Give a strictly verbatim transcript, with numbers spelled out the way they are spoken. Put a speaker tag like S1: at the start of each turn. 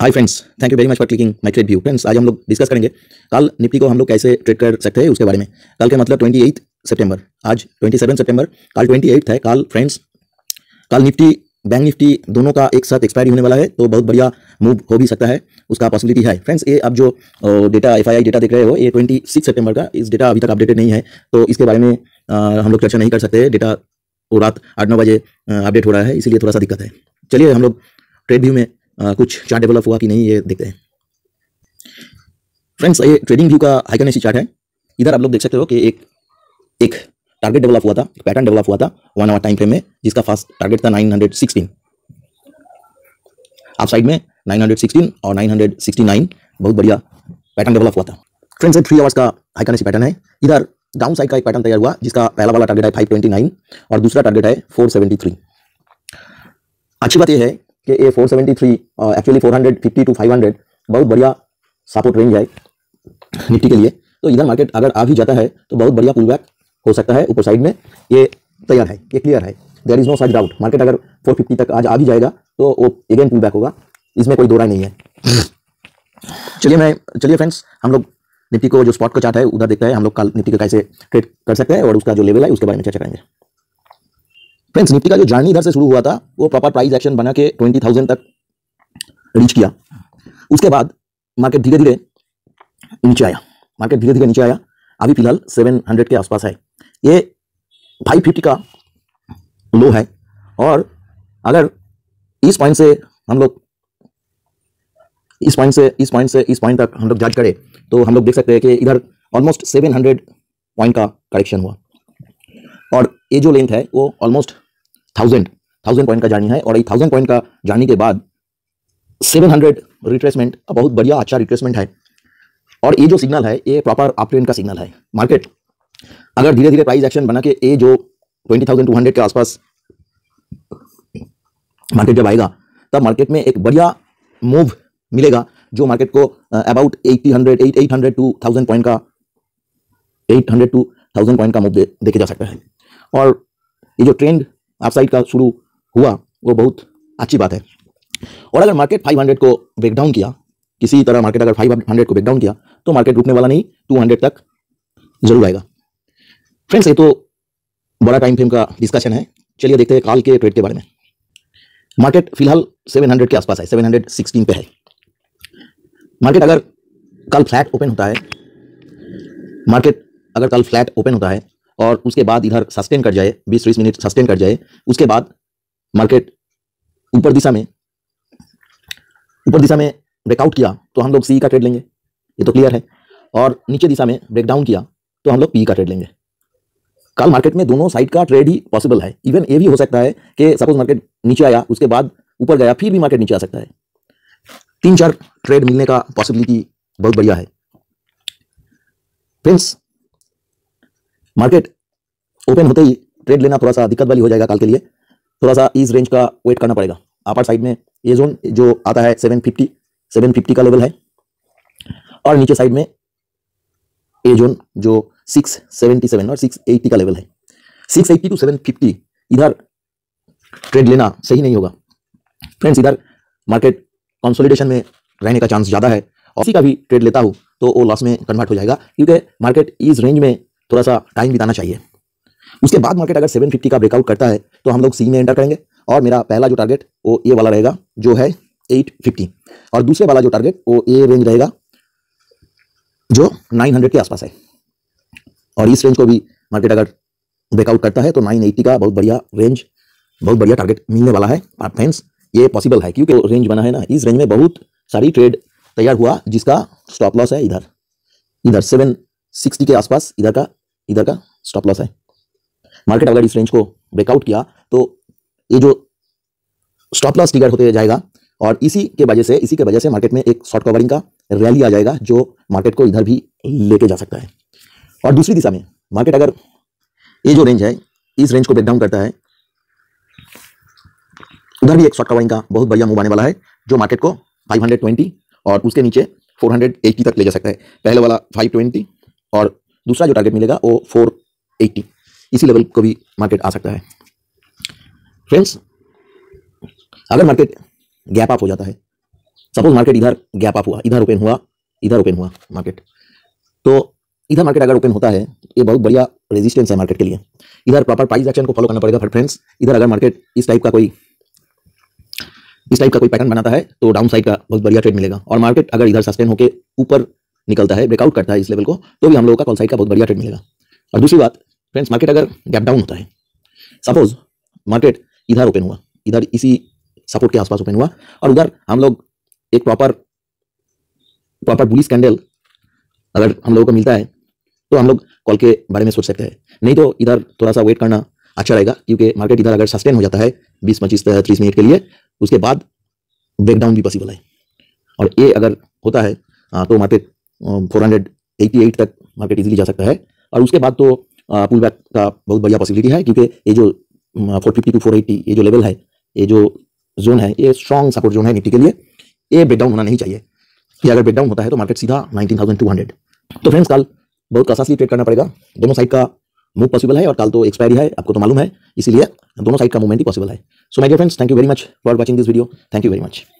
S1: Hi friends, thank you very much for clicking my trade view. Friends, आज हम लोग discuss करेंगे कल निफ्टी को हम लोग कैसे ट्रेड कर सकते हैं उसके बारे में। कल के मतलब अट्ठाईस सितंबर, आज सत्ताईस सितंबर, कल अट्ठाईस है। कल फ्रेंड्स, कल निफ्टी बैंक निफ्टी दोनों का एक साथ एक्सपायरी होने वाला है, तो बहुत बढ़िया मूव हो भी सकता है, उसका पॉसिबिलिटी है। फ्रेंड्स, ये अब जो data F I I data देख रहे हो, ये छब्बीस सितंबर का, इस डेटा अभी तक अपडेटेड नहीं है, तो इसके बारे में आ, हम लोग चर्चा नहीं कर सकते। डेटा वो रात आठ नौ बजे अपडेट हो रहा है, इसीलिए थोड़ा सा दिक्कत है। चलिए हम लोग ट्रेड व्यू में आ, कुछ चार्ट डेवलप हुआ कि नहीं ये देखते हैं। फ्रेंड्स, ये ट्रेडिंग व्यू का हाइकनेसी चार्ट है। इधर आप लोग देख सकते हो कि एक एक टारगेट डेवलप हुआ था, एक पैटर्न डेवलप हुआ था वन आवर टाइम फ्रेम में, जिसका फास्ट टारगेट था नाइन हंड्रेड सिक्सटीन। आप साइड में नाइन हंड्रेड सिक्सटीन और नाइन हंड्रेड सिक्सटी नाइन बहुत बढ़िया पैटर्न डेवलप हुआ था। फ्रेंड्स, ये थ्री आवर्स का हाइकनेसी पैटर्न है। इधर डाउन साइड का एक पैटर्न तैयार हुआ, जिसका पहला वाला टारगेट है फाइव ट्वेंटी नाइन और दूसरा टारगेट है फोर सेवेंटी थ्री। अच्छी बात यह है कि ये four seventy three actually four fifty to five hundred बहुत बढ़िया सपोर्ट रेंज है निफ्टी के लिए। तो इधर मार्केट अगर आ भी जाता है तो बहुत बढ़िया पुल बैक हो सकता है ऊपर साइड में, ये तैयार है, ये क्लियर है, there is no such doubt. Market अगर फोर फिफ्टी तक आज आ भी जाएगा तो वो अगेन पुल बैक होगा, इसमें कोई दो राय नहीं है। चलिए मैं चलिए फ्रेंड्स, हम लोग निफ्टी को जो स्पॉट का चार्ट है उधर देखते हैं, हम लोग कल निफ्टी को कैसे ट्रेड कर सकते हैं और उसका जो लेवल है उसके बारे में चर्चा करेंगे। फ्रेंड्स, निफ्टी का जो जर्नी इधर से शुरू हुआ था वो प्रॉपर प्राइस एक्शन बना के ट्वेंटी थाउजेंड तक रीच किया। उसके बाद मार्केट धीरे धीरे नीचे आया, मार्केट धीरे धीरे नीचे आया, अभी फिलहाल सेवन हंड्रेड के आसपास है। ये फाइव फिफ्टी का लो है, और अगर इस पॉइंट से हम लोग इस पॉइंट से इस पॉइंट से इस पॉइंट तक हम लोग जज करें तो हम लोग देख सकते हैं कि इधर ऑलमोस्ट सेवन हंड्रेड पॉइंट का करेक्शन हुआ, और ये जो लेंथ है वो ऑलमोस्ट थाउजेंड थाउजेंड पॉइंट का जर्नी है। और ये थाउजेंड पॉइंट का जर्नी के बाद सेवन हंड्रेड रिट्रेसमेंट बहुत बढ़िया अच्छा रिट्रेसमेंट है, और ये जो सिग्नल है ये प्रॉपर अप ट्रेंड का सिग्नल है। मार्केट अगर धीरे धीरे प्राइस एक्शन बना के ये जो ट्वेंटी थाउजेंड टू हंड्रेड के आसपास मार्केट जब आएगा तब मार्केट में एक बढ़िया मूव मिलेगा, जो मार्केट को about eighty hundred eight hundred to thousand point का eight hundred to thousand point का मूव दे, देखे जा सकता है। और ये जो ट्रेंड अप साइड का शुरू हुआ वो बहुत अच्छी बात है। और अगर मार्केट फाइव हंड्रेड को ब्रेक डाउन किया, किसी तरह मार्केट अगर फाइव हंड्रेड को ब्रेक डाउन किया तो मार्केट रुकने वाला नहीं, टू हंड्रेड तक जरूर आएगा। फ्रेंड्स, ये तो बड़ा टाइम फ्रेम का डिस्कशन है। चलिए देखते हैं कल के ट्रेड के बारे में। मार्केट फिलहाल सेवन हंड्रेड के आसपास है, सेवन हंड्रेड सिक्सटीन पे है। मार्केट अगर कल फ्लैट ओपन होता है मार्केट अगर कल फ्लैट ओपन होता है और उसके बाद इधर सस्टेन कर जाए, बीस तीस मिनट सस्टेन कर जाए, उसके बाद मार्केट ऊपर दिशा में ऊपर दिशा में ब्रेकआउट किया तो हम लोग सी का ट्रेड लेंगे, ये तो क्लियर है। और नीचे दिशा में ब्रेकडाउन किया तो हम लोग पी का ट्रेड लेंगे। कल मार्केट में दोनों साइड का ट्रेड ही पॉसिबल है। इवन ये भी हो सकता है कि सपोज मार्केट नीचे आया, उसके बाद ऊपर गया, फिर भी मार्केट नीचे आ सकता है। तीन चार ट्रेड मिलने का पॉसिबिलिटी बहुत बढ़िया है। फ्रेंड्स, मार्केट ओपन होते ही ट्रेड लेना थोड़ा सा दिक्कत वाली हो जाएगा कल के लिए, थोड़ा सा इस रेंज का वेट करना पड़ेगा। अपर साइड में ये जोन जो आता है सेवन फिफ्टी सेवन फिफ्टी का लेवल है, और नीचे साइड में ये जोन जो सिक्स सेवेंटी सेवन और सिक्स एटी का लेवल है। Six eighty to seven fifty इधर ट्रेड लेना सही नहीं होगा। फ्रेंड्स, इधर मार्केट कंसोलिडेशन में रहने का चांस ज़्यादा है, और इसी का भी ट्रेड लेता हूँ तो वो लॉस में कन्वर्ट हो जाएगा, क्योंकि मार्केट इस रेंज में थोड़ा सा टाइम बिताना चाहिए। उसके बाद मार्केट अगर सेवन फिफ्टी का ब्रेकआउट करता है तो हम लोग सी में एंटर करेंगे, और मेरा पहला जो टारगेट वो ये वाला रहेगा जो है एट फिफ्टी, और दूसरे वाला जो टारगेट वो ये रेंज रहेगा जो नाइन हंड्रेड के आसपास है। और इस रेंज को भी मार्केट अगर ब्रेकआउट करता है तो नाइन एटी का बहुत बढ़िया रेंज, बहुत बढ़िया टारगेट मिलने वाला है। फ्रेंड्स, ये पॉसिबल है क्योंकि रेंज बना है ना, इस रेंज में बहुत सारी ट्रेड तैयार हुआ, जिसका स्टॉप लॉस है इधर इधर सेवन सिक्सटी के आसपास, इधर का इधर का स्टॉप लॉस है। मार्केट अगर इस रेंज को ब्रेकआउट किया तो ये जो स्टॉप लॉस ट्रिगर होते जाएगा, और इसी के वजह से इसी के वजह से मार्केट में एक शॉर्ट कवरिंग का रैली आ जाएगा, जो मार्केट को इधर भी लेके जा सकता है। और दूसरी दिशा में मार्केट अगर ये जो रेंज है इस रेंज को ब्रेक डाउन करता है, उधर भी एक शॉर्ट कवरिंग का बहुत बढ़िया मूव आने वाला है, जो मार्केट को फाइव हंड्रेड ट्वेंटी और उसके नीचे फोर हंड्रेड एटी तक ले जा सकता है। पहले वाला फाइव ट्वेंटी और दूसरा जो टारगेट मिलेगा वो फोर एटी, इसी लेवल को भी मार्केट आ सकता है। फ्रेंड्स, अगर मार्केट गैप अप हो जाता है सपोज मार्केट इधर गैप अप हुआ, इधर ओपन हुआ, इधर ओपन हुआ मार्केट, तो इधर मार्केट अगर ओपन होता है ये बहुत बढ़िया रेजिस्टेंस है मार्केट के लिए। इधर प्रॉपर प्राइस एक्शन को फॉलो करना पड़ेगा फ्रेंड्स। इधर अगर मार्केट इस टाइप का कोई इस टाइप का कोई पैटर्न बनाता है तो डाउन साइड का बहुत बढ़िया ट्रेड मिलेगा। और मार्केट अगर इधर सस्टेन होकर ऊपर निकलता है, ब्रेकआउट करता है इस लेवल को, तो भी हम लोगों का कॉल साइड का बहुत बढ़िया ट्रेड मिलेगा। और दूसरी बात फ्रेंड्स, मार्केट अगर गैप डाउन होता है, सपोज मार्केट इधर ओपन हुआ, इधर इसी सपोर्ट के आसपास ओपन हुआ, और उधर हम लोग एक प्रॉपर प्रॉपर बुलिश कैंडल अगर हम लोगों को मिलता है तो हम लोग कॉल के बारे में सोच सकते हैं। नहीं तो इधर थोड़ा सा वेट करना अच्छा रहेगा, क्योंकि मार्केट इधर अगर सस्टेन हो जाता है बीस पच्चीस तीस मिनट के लिए, उसके बाद ब्रेकडाउन भी पॉसिबल है। और ये अगर होता है तो market four hundred eighty eight तक मार्केट इजीली जा सकता है। और उसके बाद तो पुल बैक का बहुत बढ़िया पॉसिबिलिटी है, क्योंकि ये जो four fifty to four eighty ये जो लेवल है, ये जो जोन है, ये स्ट्रॉन्ग सपोर्ट जोन है निफ्टी के लिए। ये ब्रेकडाउन होना नहीं चाहिए। ये अगर ब्रेकडाउन होता है तो मार्केट सीधा नाइनटीन थाउजेंड टू हंड्रेड। तो फ्रेंड्स कल बहुत कसासली ट्रेड करना पड़ेगा। दोनों साइड का मूव पॉसिबल है, और कल तो एक्सपायरी है, आपको तो मालूम है, इसीलिए दोनों साइड का मूवमेंट ही पॉसिबल है। So my dear friends, thank you very much for watching this video. Thank you very much.